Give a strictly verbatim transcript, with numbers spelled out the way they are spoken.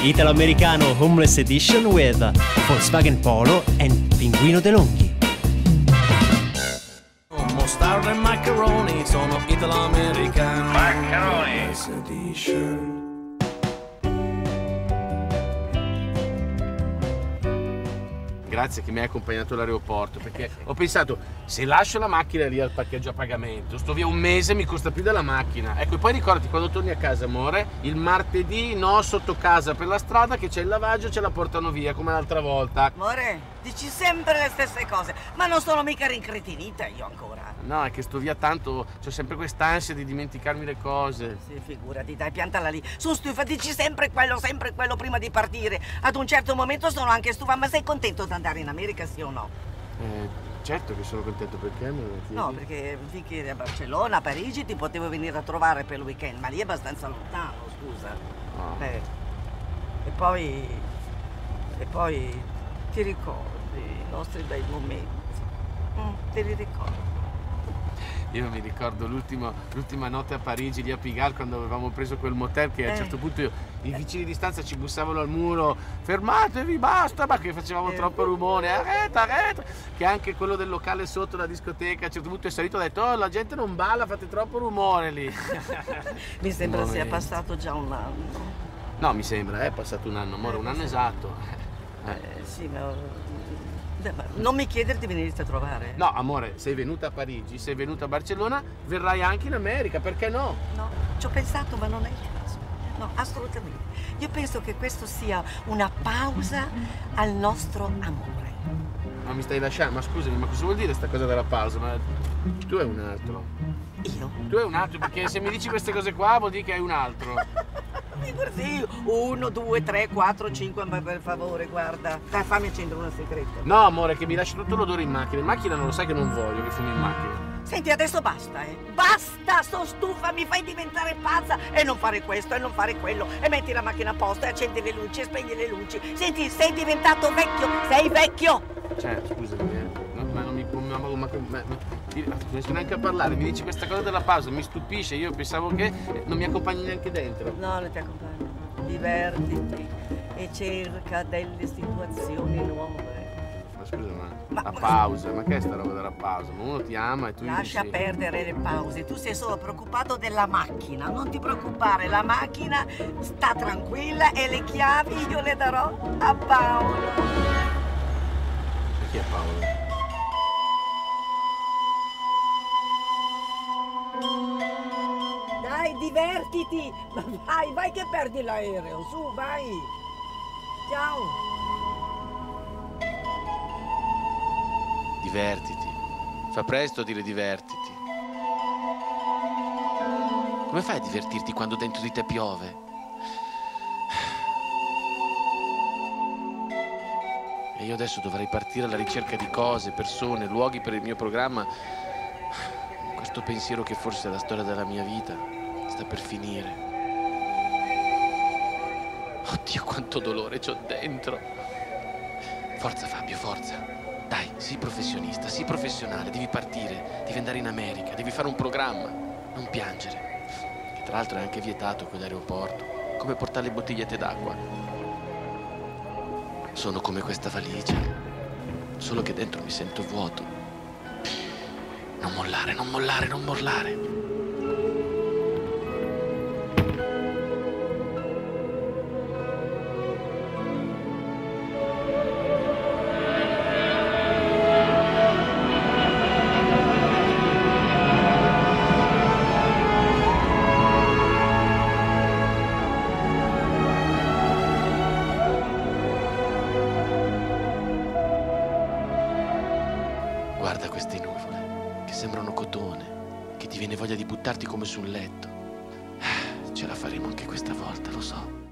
Italo-Americano Homeless Edition with Volkswagen Polo and Pinguino DeLonghi. Mostarda e macaroni, sono italo-americano. Macaroni. Homeless Edition. Grazie che mi hai accompagnato all'aeroporto, perché ho pensato, se lascio la macchina lì al parcheggio a pagamento, sto via un mese, mi costa più della macchina. Ecco, e poi ricordati, quando torni a casa, amore, il martedì no, sotto casa per la strada, che c'è il lavaggio, ce la portano via, come l'altra volta. Amore, dici sempre le stesse cose, ma non sono mica rincretinita io ancora. No, è che sto via tanto, c'ho sempre quest'ansia di dimenticarmi le cose. Sì, figurati, dai, piantala lì. Su stufa, dici sempre quello, sempre quello prima di partire. Ad un certo momento sono anche stufa, ma sei contento di andare in America, sì o no? Eh, certo che sono contento, perché me lo chiedi? No, perché finché eri a Barcellona, a Parigi, ti potevo venire a trovare per il weekend, ma lì è abbastanza lontano, scusa. No. Eh. E poi... E poi ti ricordi i nostri bei momenti? Mm, te li ricordi? Io mi ricordo l'ultima notte a Parigi, lì a Pigalle, quando avevamo preso quel motel, che a un Eh. certo punto io, i vicini di stanza ci bussavano al muro, fermatevi, basta, ma che facevamo Eh. troppo rumore, arreta, arreta, che anche quello del locale sotto la discoteca a un certo punto è salito e ha detto, oh, la gente non balla, fate troppo rumore lì. Mi sembra sia Momenti. passato già un anno. No, mi sembra, è passato un anno, amore, Eh, un anno sì. esatto. Eh. Eh, sì, ma... Beh, ma non mi chiedere di venirti a trovare. No, amore, sei venuta a Parigi, sei venuta a Barcellona, verrai anche in America, perché no? No, ci ho pensato, ma non è il caso. No, assolutamente. Io penso che questo sia una pausa al nostro amore. Ma mi stai lasciando? Ma scusami, ma cosa vuol dire sta cosa della pausa? Ma tu hai un altro. Io? Tu hai un altro, perché se mi dici queste cose qua vuol dire che hai un altro. Figurati, uno, due, tre, quattro, cinque, ma per favore, guarda. Dai, fammi accendere una sigaretta. No, amore, che mi lasci tutto l'odore in macchina. In macchina non lo sai che non voglio che fumi in macchina. Senti, adesso basta, eh. Basta, sto stufa, mi fai diventare pazza. E non fare questo, e non fare quello. E metti la macchina a posto, e accendi le luci, e spegni le luci. Senti, sei diventato vecchio, sei vecchio. Cioè, scusami, eh. No, ma non mi... Ma, ma, ma, ma, ma, non riesco neanche a parlare. Mi dici questa cosa della pausa, mi stupisce. Io pensavo che non mi accompagni neanche dentro. No, non ti accompagno. Divertiti e cerca delle situazioni nuove. Ma scusa, ma, Ma- la pausa, ma che è sta roba della pausa? Ma uno ti ama e tu gli Lascia dici... perdere le pause, tu sei solo preoccupato della macchina, non ti preoccupare, la macchina sta tranquilla e le chiavi io le darò a Paolo. Chi è Paolo? Dai, divertiti! Ma vai, vai che perdi l'aereo, su, vai! Ciao! Divertiti. Fa presto a dire divertiti. Come fai a divertirti quando dentro di te piove? E io adesso dovrei partire alla ricerca di cose, persone, luoghi per il mio programma. Questo pensiero che forse la storia della mia vita sta per finire. Oddio, quanto dolore c'ho dentro. Forza Fabio, forza. Dai, sii professionista, sii professionale, devi partire, devi andare in America, devi fare un programma, non piangere. Che tra l'altro è anche vietato quell'aeroporto, come portare le bottigliette d'acqua. Sono come questa valigia, solo che dentro mi sento vuoto. Non mollare, non mollare, non mollare. Guarda queste nuvole, che sembrano cotone, che ti viene voglia di buttarti come su un letto. Ce la faremo anche questa volta, lo so.